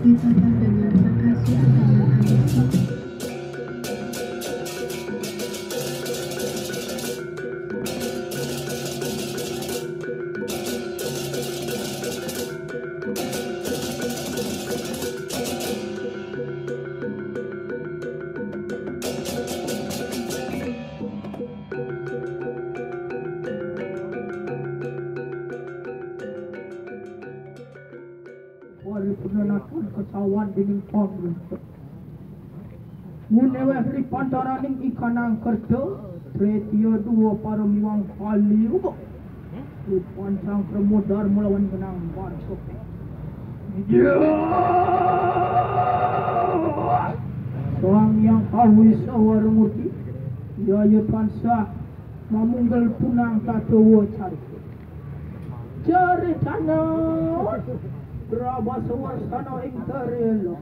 ditambah dengan sang kasur dengan ambisi. Paripurnakan kesawan dening pamrentah. Muneweh li pantaraning ikanang kerja, tretio dua paremiwang kali ugo. Pancang kremodar melawan genang barsok. Soang yang kawis awarmuti, yaya tansah mamunggal punang tatowo cari. Cari tanah. Berapa suasana ing tarelo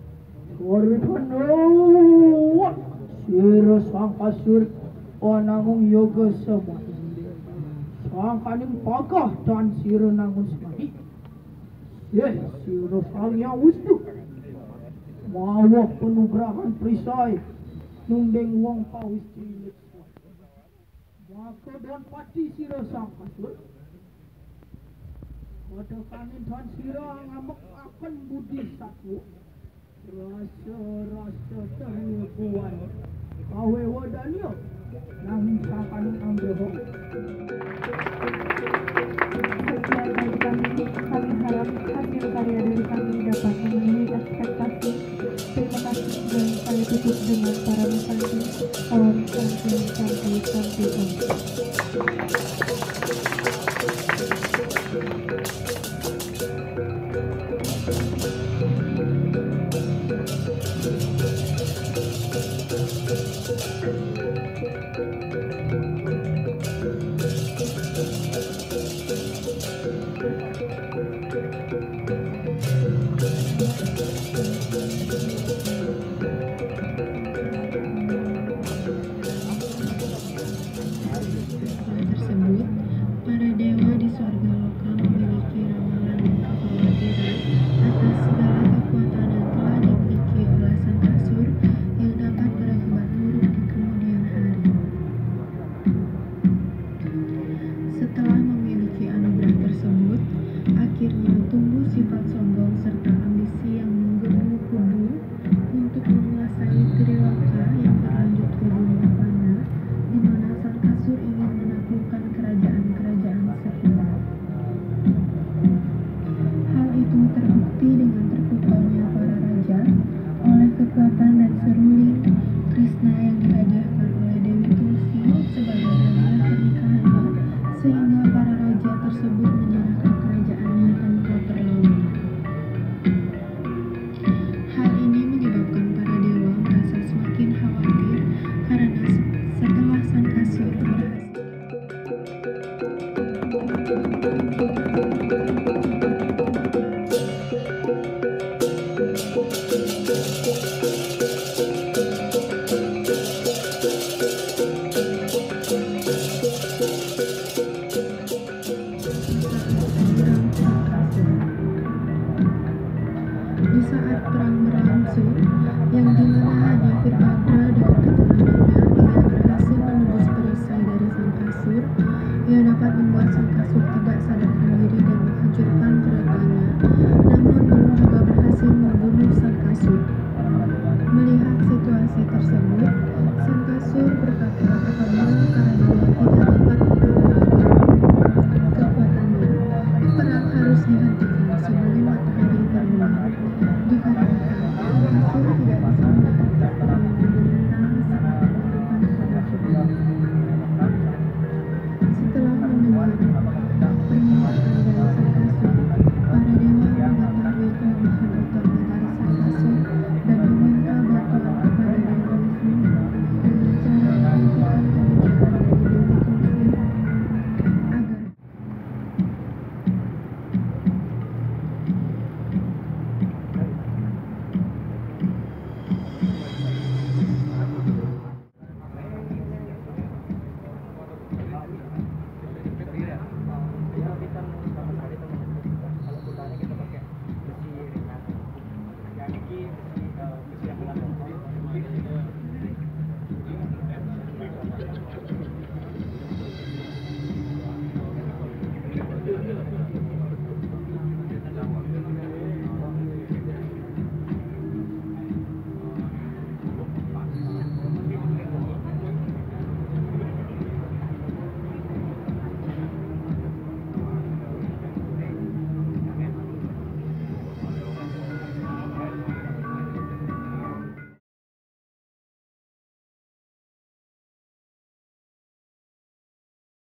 Waripano Sira sang kasur Onangung yoga semua Sang kaning pagah dan sira nangun semani Sira sang yang wustu Mawah penugrahan perisai Nundeng wong kawis cilik Maka dan pati sira sang kasur Pada kami dan sira ngamek akan budi satu Rasa terlukuan Kawe wadanyo Nang sakan ang behok Setiap baik kami harap hasil karya dari kami dapat memenuhi ekspektasi. Terima kasih dan saya tutup dengan para musanti. Om Santi Santi Santi Om. Para dewa di sorga loka memiliki ramalan dan kekhawatiran atas segala kekuatan yang telah dimiliki oleh sang kasur yang dapat berakibat buruk di kemudian hari. Setelah memiliki anugerah tersebut, akhirnya tumbuh sifat sombong serta ambisi yang menggebu-gebu untuk menguasai Triloka yang berlanjut ke dunia Panda, di mana sang kasur ingin menaklukkan kerajaan-kerajaan sekitar. Hal itu terbukti dengan terpukulnya para raja oleh kekuatan dan seruling Krishna yang dihadiahkan oleh Dewi Tulsi sebagai hadiah pernikahannya, sehingga para raja tersebut menyerahkan kerajaannya tanpa perlawanan. Hal ini menyebabkan para dewa merasa semakin khawatir karena setelah sang kasur berhasil di saat perang berlangsung, yang dimana hanya Virabhadra dengan keturunannya yang berhasil